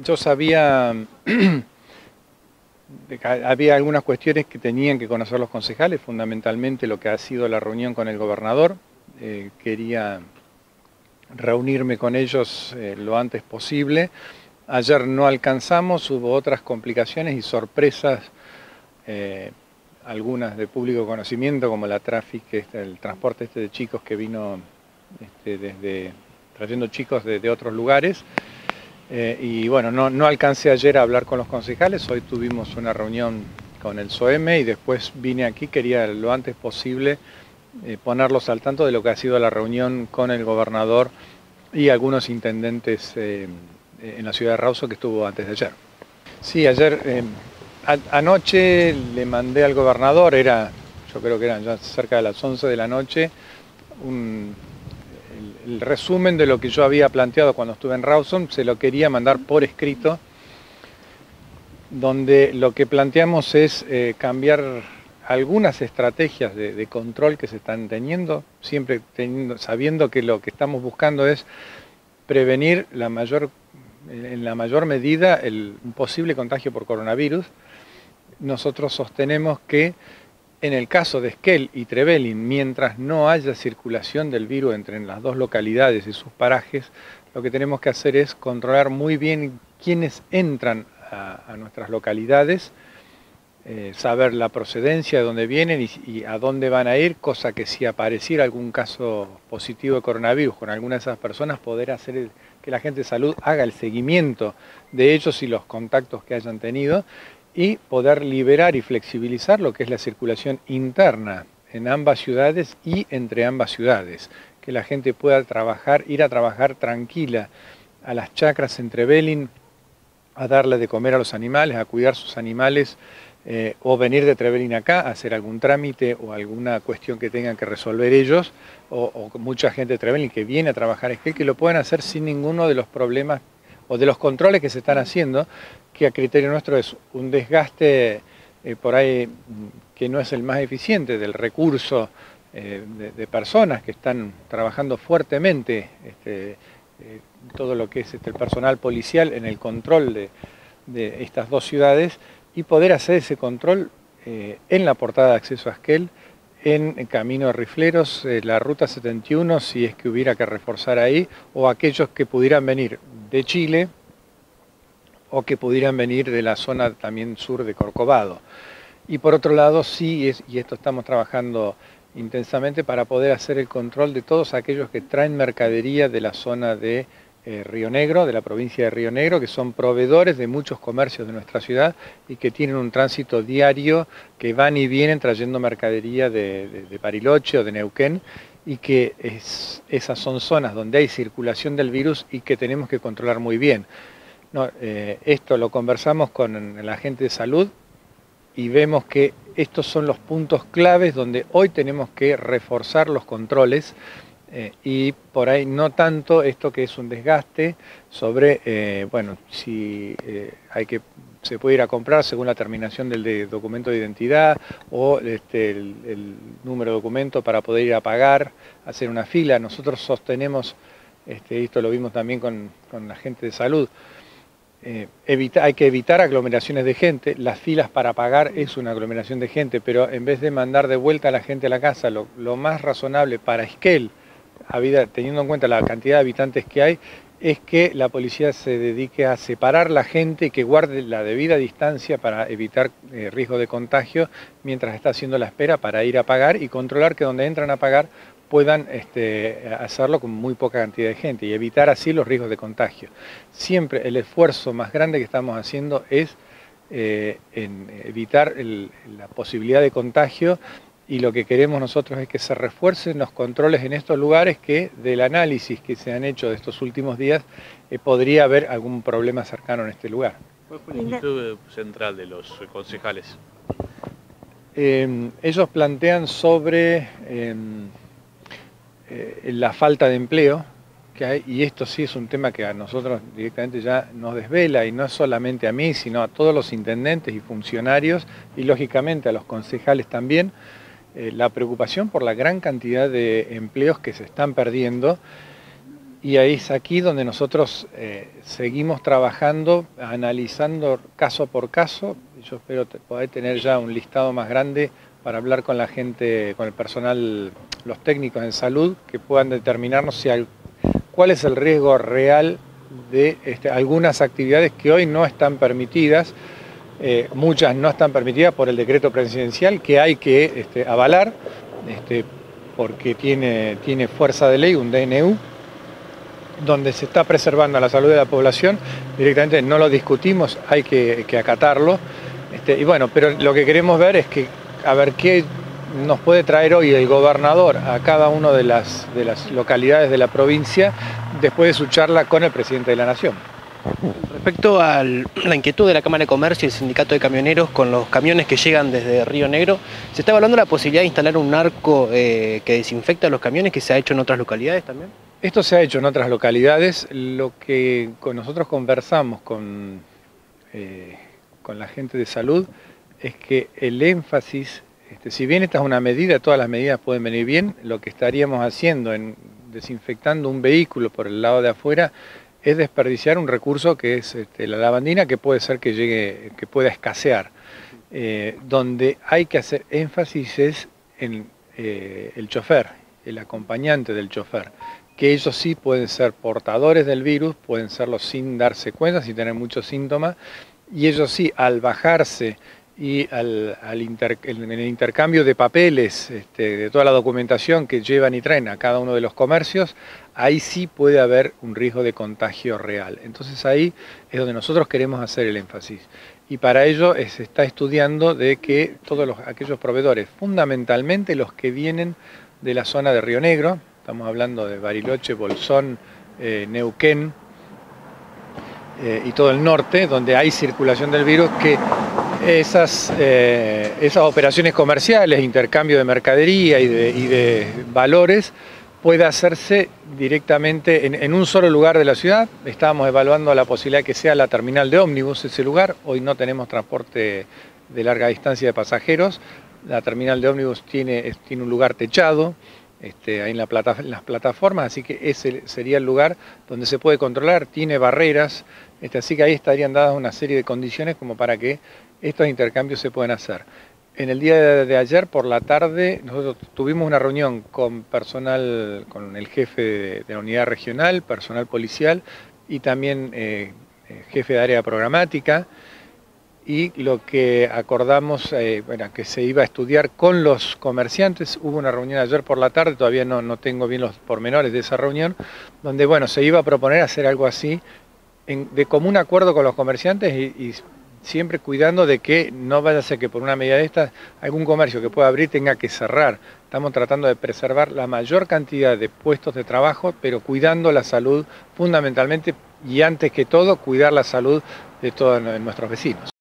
Yo sabía, había algunas cuestiones que tenían que conocer los concejales, fundamentalmente lo que ha sido la reunión con el gobernador. Quería reunirme con ellos lo antes posible. Ayer no alcanzamos, hubo otras complicaciones y sorpresas, algunas de público conocimiento, como la el transporte de chicos que vino trayendo chicos de otros lugares. Y bueno, no alcancé ayer a hablar con los concejales, hoy tuvimos una reunión con el SOEM y después vine aquí, quería lo antes posible ponerlos al tanto de lo que ha sido la reunión con el gobernador y algunos intendentes en la ciudad de Rawson que estuvo antes de ayer. Sí, ayer, anoche le mandé al gobernador, yo creo que eran ya cerca de las 11 de la noche, el resumen de lo que yo había planteado cuando estuve en Rawson, se lo quería mandar por escrito, donde lo que planteamos es cambiar algunas estrategias de control que se están teniendo, siempre sabiendo que lo que estamos buscando es prevenir en la mayor medida un posible contagio por coronavirus. Nosotros sostenemos que en el caso de Esquel y Trevelin, mientras no haya circulación del virus entre las dos localidades y sus parajes, lo que tenemos que hacer es controlar muy bien quiénes entran a nuestras localidades, saber la procedencia de dónde vienen y a dónde van a ir, cosa que si apareciera algún caso positivo de coronavirus con alguna de esas personas, poder hacer que la gente de salud haga el seguimiento de ellos y los contactos que hayan tenido, y poder liberar y flexibilizar lo que es la circulación interna en ambas ciudades y entre ambas ciudades, que la gente pueda ir a trabajar tranquila a las chacras en Trevelin, a darle de comer a los animales, a cuidar sus animales, o venir de Trevelin acá a hacer algún trámite o alguna cuestión que tengan que resolver ellos, o mucha gente de Trevelin que viene a trabajar en Esquel, que lo puedan hacer sin ninguno de los problemas o de los controles que se están haciendo, que a criterio nuestro es un desgaste por ahí que no es el más eficiente del recurso de personas que están trabajando fuertemente, todo lo que es el personal policial en el control de estas dos ciudades, y poder hacer ese control en la portada de acceso a Esquel, en Camino de Rifleros, la Ruta 71, si es que hubiera que reforzar ahí, o aquellos que pudieran venir de Chile o que pudieran venir de la zona también sur de Corcovado. Y por otro lado, sí, y esto estamos trabajando intensamente para poder hacer el control de todos aquellos que traen mercadería de la zona de Río Negro, de la provincia de Río Negro, que son proveedores de muchos comercios de nuestra ciudad y que tienen un tránsito diario, que van y vienen trayendo mercadería de Bariloche o de Neuquén, y que esas son zonas donde hay circulación del virus y que tenemos que controlar muy bien. No, esto lo conversamos con la gente de salud y vemos que estos son los puntos claves donde hoy tenemos que reforzar los controles, y por ahí no tanto esto que es un desgaste sobre, bueno, si se puede ir a comprar según la terminación del documento de identidad o el número de documento para poder ir a pagar, hacer una fila. Nosotros sostenemos, esto lo vimos también con la gente de salud, hay que evitar aglomeraciones de gente. Las filas para pagar es una aglomeración de gente, pero en vez de mandar de vuelta a la gente a la casa, lo más razonable para Esquel, teniendo en cuenta la cantidad de habitantes que hay, es que la policía se dedique a separar la gente y que guarde la debida distancia para evitar riesgo de contagio mientras está haciendo la espera para ir a pagar, y controlar que donde entran a pagar puedan hacerlo con muy poca cantidad de gente y evitar así los riesgos de contagio. Siempre el esfuerzo más grande que estamos haciendo es en evitar la posibilidad de contagio, y lo que queremos nosotros es que se refuercen los controles en estos lugares, que del análisis que se han hecho de estos últimos días podría haber algún problema cercano en este lugar. ¿Cuál fue la inquietud central de los concejales? Ellos plantean sobre la falta de empleo que hay, y esto sí es un tema que a nosotros directamente ya nos desvela, y no solamente a mí, sino a todos los intendentes y funcionarios, y lógicamente a los concejales también, la preocupación por la gran cantidad de empleos que se están perdiendo, Y ahí es aquí donde nosotros seguimos trabajando, analizando caso por caso. Yo espero poder tener ya un listado más grande para hablar con la gente, con el personal, los técnicos en salud, que puedan determinarnos cuál es el riesgo real de algunas actividades que hoy no están permitidas. Muchas no están permitidas por el decreto presidencial, que hay que avalar, porque tiene fuerza de ley, un DNU, donde se está preservando la salud de la población. Directamente no lo discutimos, hay que acatarlo. Y bueno, pero lo que queremos ver es a ver qué nos puede traer hoy el gobernador a cada una de las localidades de la provincia después de su charla con el presidente de la Nación. Respecto a la inquietud de la Cámara de Comercio y el Sindicato de Camioneros con los camiones que llegan desde Río Negro, ¿se está evaluando la posibilidad de instalar un arco que desinfecta los camiones, que se ha hecho en otras localidades también? Esto se ha hecho en otras localidades. Lo que nosotros conversamos con la gente de salud es que el énfasis, si bien esta es una medida, todas las medidas pueden venir bien, lo que estaríamos haciendo en desinfectando un vehículo por el lado de afuera es desperdiciar un recurso que es la lavandina, que puede ser que pueda escasear. Donde hay que hacer énfasis es en el chofer, el acompañante del chofer, que ellos sí pueden ser portadores del virus, pueden serlo sin darse cuenta, sin tener muchos síntomas, y ellos sí, al bajarse y en el intercambio de papeles, de toda la documentación que llevan y traen a cada uno de los comercios, ahí sí puede haber un riesgo de contagio real. Entonces ahí es donde nosotros queremos hacer el énfasis. Y para ello se está estudiando de que todos aquellos proveedores, fundamentalmente los que vienen de la zona de Río Negro, estamos hablando de Bariloche, Bolsón, Neuquén y todo el norte, donde hay circulación del virus, que esas operaciones comerciales, intercambio de mercadería y de valores, puede hacerse directamente en un solo lugar de la ciudad. Estábamos evaluando la posibilidad de que sea la terminal de ómnibus ese lugar. Hoy no tenemos transporte de larga distancia de pasajeros. La terminal de ómnibus tiene un lugar techado, ahí en las plataformas, así que ese sería el lugar donde se puede controlar, tiene barreras, así que ahí estarían dadas una serie de condiciones como para que estos intercambios se puedan hacer. En el día de ayer por la tarde nosotros tuvimos una reunión con personal, con el jefe de la unidad regional, personal policial y también jefe de área programática, y lo que acordamos, que se iba a estudiar con los comerciantes. Hubo una reunión ayer por la tarde, todavía no tengo bien los pormenores de esa reunión, donde se iba a proponer hacer algo así, de común acuerdo con los comerciantes y siempre cuidando de que no vaya a ser que por una medida de estas algún comercio que pueda abrir tenga que cerrar. Estamos tratando de preservar la mayor cantidad de puestos de trabajo, pero cuidando la salud fundamentalmente y antes que todo cuidar la salud de todos nuestros vecinos.